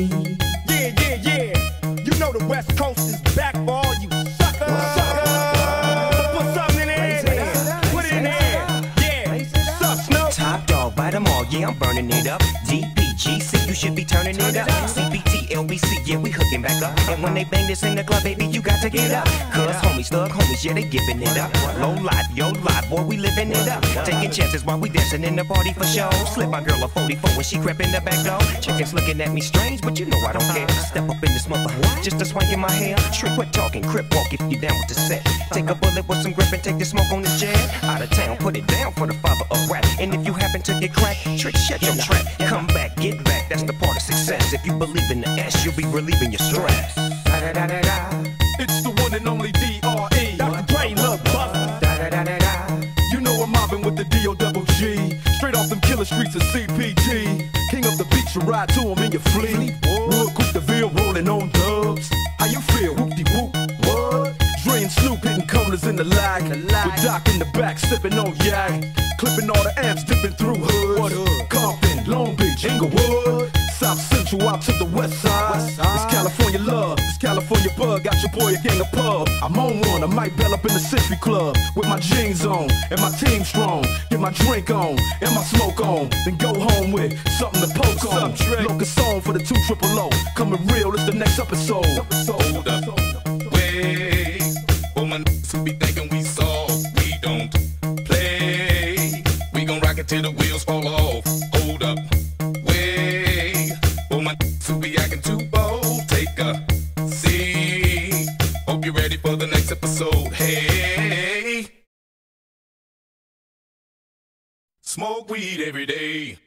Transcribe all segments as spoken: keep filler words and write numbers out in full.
me. Yeah, yeah, yeah. You know the West Coast is back for all you suckers. Suckers. So put something in there. Put it in there. Yeah. Suck, Snoop. Top dog, bite them all. Yeah, I'm burning it up. D P G C, you should be turning it up. C P T, L B C, yeah, we hooking back up. And when they bang this in the club, baby, you got to get up. Cause homies, thug homies, yeah, they giving it up. Low life, yo life, boy, we living it up. Taking chances while we dancing in the party for show. Slip my girl a forty-four when she crept in the back door. Chickens looking at me strange, but you know I don't care. Step up in this mother, just a swank in my hair. Trick, quit talking, crip walk if you down with the set. Take a bullet with some grip and take the smoke on this jet. Out of town, put it down for the father of rap. And if you happen to get cracked, trick, shut your trap. Come back, get back, that's the part of success. If you believe in the S, you'll be relieving your stress. Da, da, da, da, da. It's the one and only D R E. Doctor Dre, Lil Buster. Da, da, da, da, da. You know I'm mobbing with the D O double G. Straight off them killer streets of C P T. King of the beach, you ride to him in your fleet. Wood, Coupe de Ville, rolling on dubs. How you feel? Whoop-de-whoop. What? Dre and Snoop hitting corners in the lag. With Doc in the back, sipping on yak. Clipping all the amps, dipping through hoods. Compton, Long Beach, Inglewood. South Central out to the west side. It's California love, it's California bug. Got your boy a gang of pub. I'm on one, I might bell up in the Century Club. With my jeans on, and my team strong. Get my drink on, and my smoke on. Then go home with something to poke on. Locus song for the two triple O. Coming real, it's the next episode. Hold up, wait. For my niggas who be thinking we soft, we don't play. We gon' rock it till the wheels fall off. Hold up, wait. For my niggas who be acting too bold, take a seat. Hope you're ready for the next episode. Hey, smoke weed every day.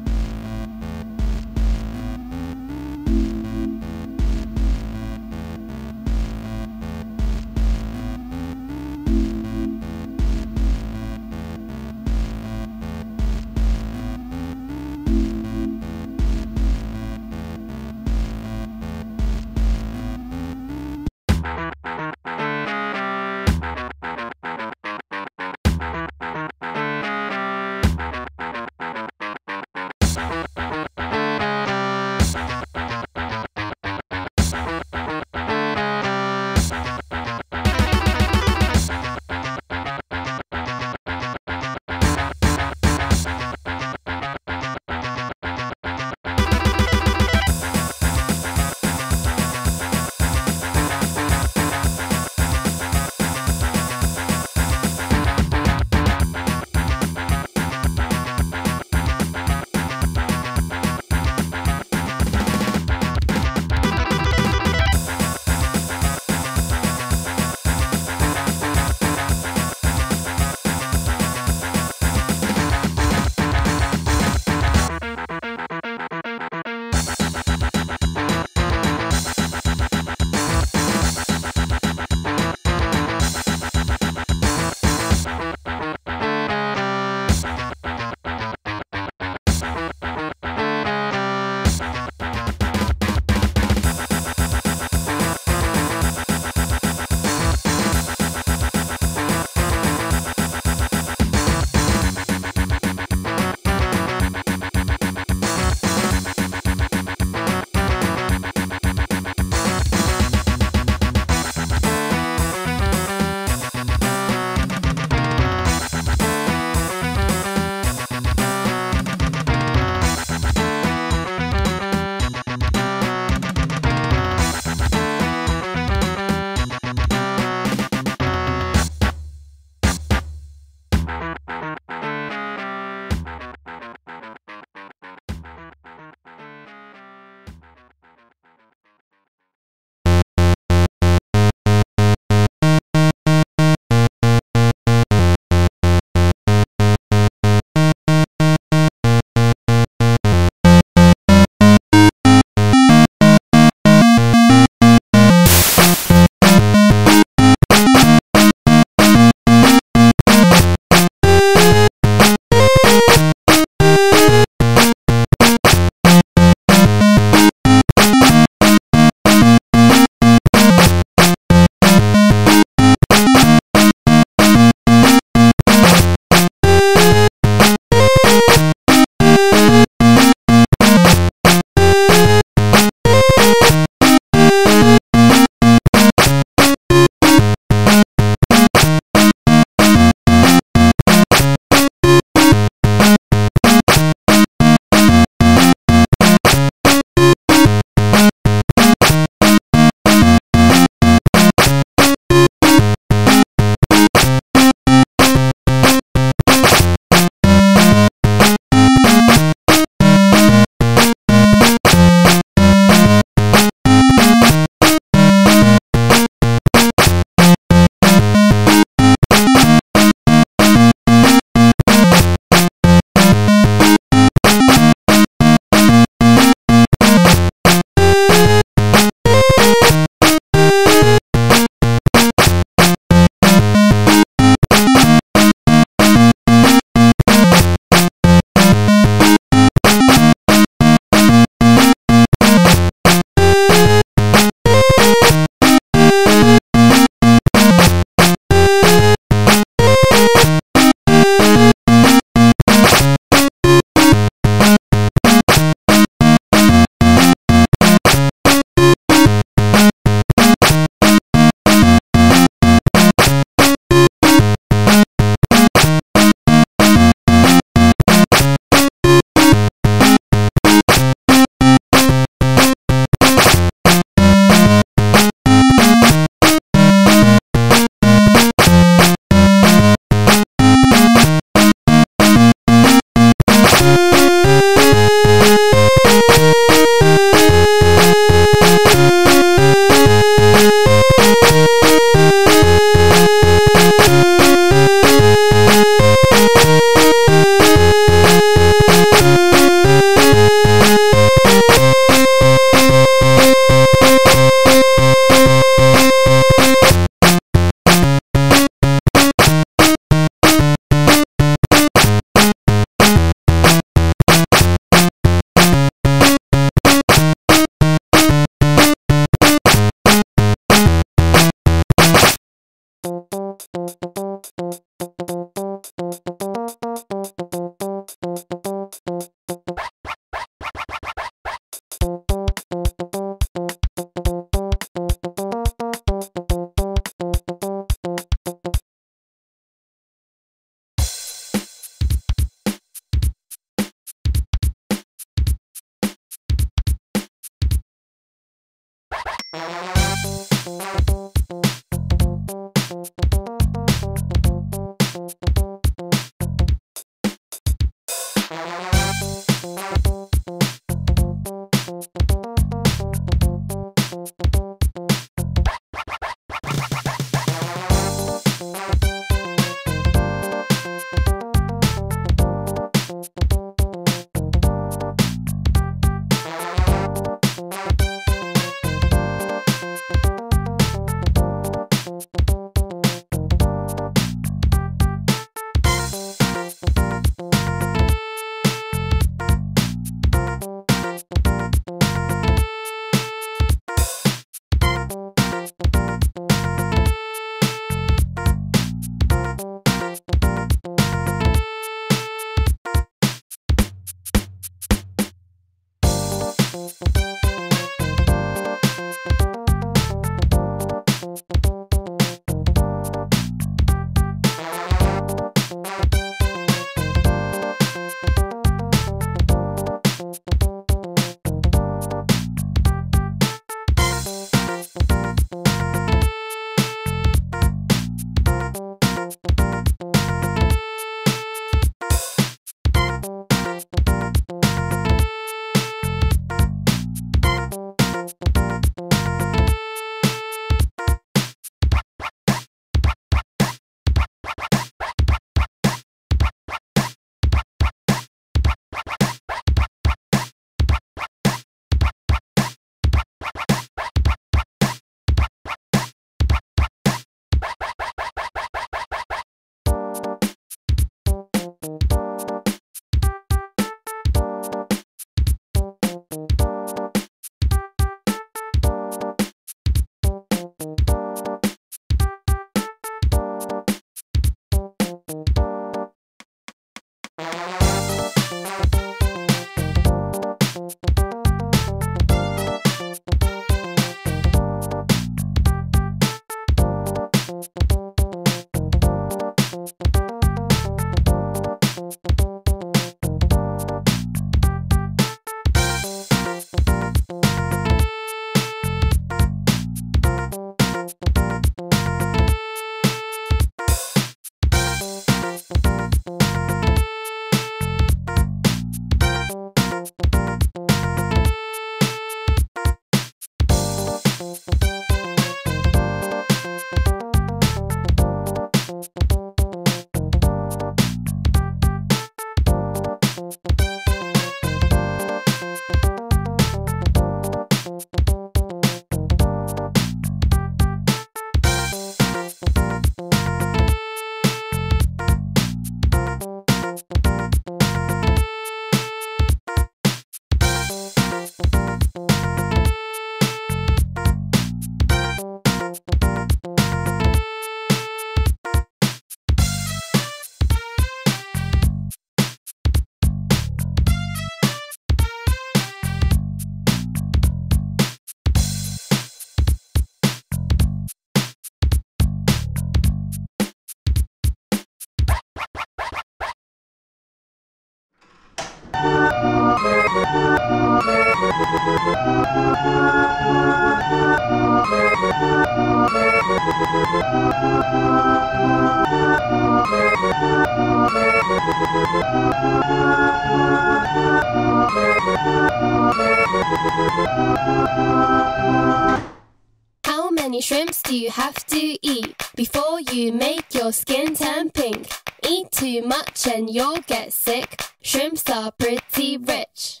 How many shrimps do you have to eat before you make your skin turn pink? Eat too much and you'll get sick. Shrimps are pretty rich.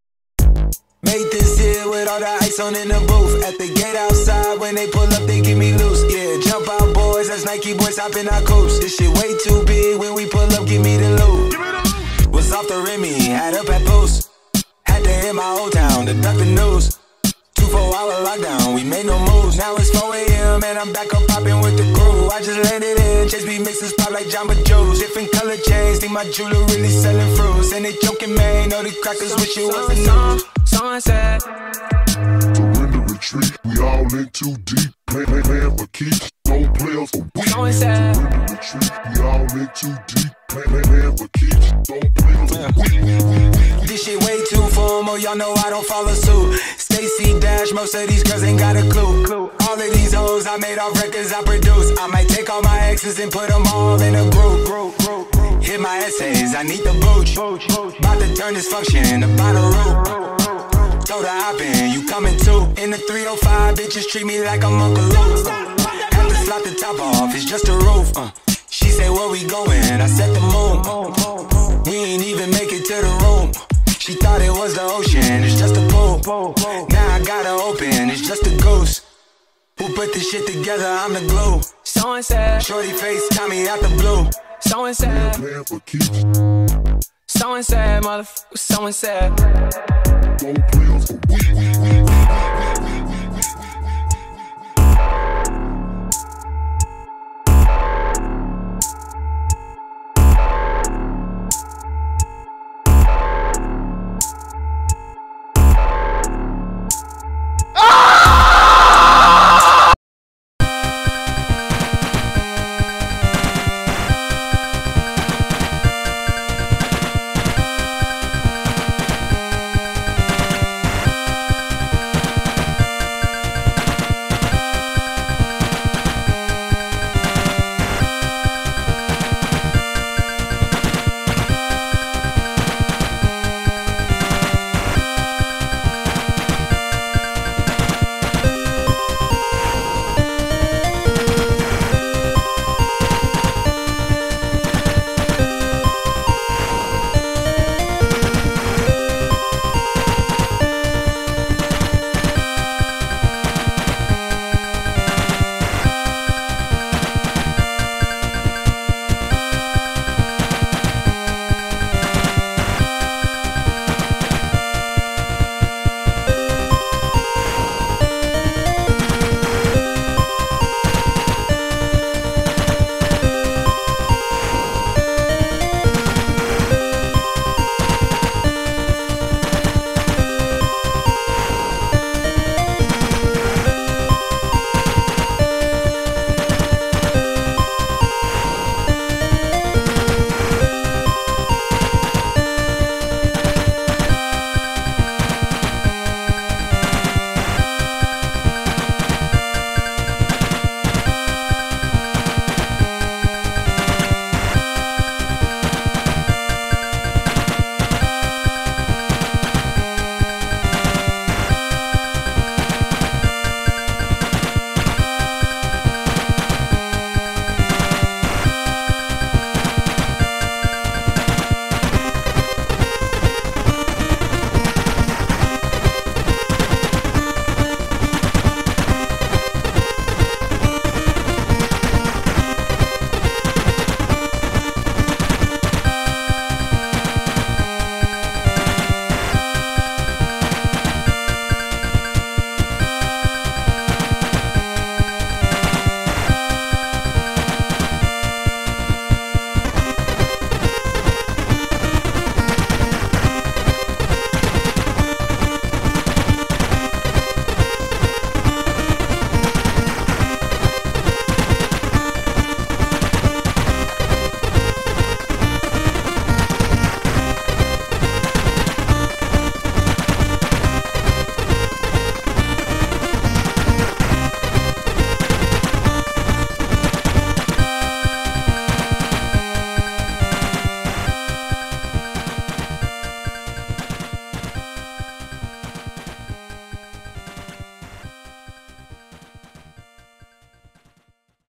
Made this here with all the ice on in the booth. At the gate outside, when they pull up, they give me loose. Yeah, jump out, boys, that's Nike boys hopping our coast. This shit way too big, when we pull up, give me the loot. Was off the Remy, had up at post. Had to hit my old town to duck the news. Two four hour lockdown, we made no moves. Now it's four A M and I'm back up popping with the crew. I just landed in, Chase B mixes pop like Jamba Joe's. Different color chains, think my jeweler really selling fruits. And they joking, man, know the crackers wish it was the news. Sunset. Surrender retreat, we all in too deep. Play, play, plan for keeps, don't play us for weeks. Sunset. Surrender retreat, we all in too deep. Play, play, plan for keeps, don't play us for weeks. This shit way too formal, y'all know I don't follow suit. Stacy Dash, most of these girls ain't got a clue. All of these hoes I made off records I produce. I might take all my exes and put them all in a group. Hit my essays, I need the booch. About to turn this function about a root. Told her hop in, you coming too. In the three oh five, bitches treat me like I'm Uncle Luke. Have to slot the top off, it's just a roof. uh. She said, where we going? I said the moon. We ain't even make it to the room. She thought it was the ocean, it's just a pool. Now I gotta open, it's just a ghost. Who put this shit together, I'm the glue. Someone said, Shorty face, got me out the blue. someone said, Plan for keeps, someone said, motherfucker, someone said. don't play us for weeks.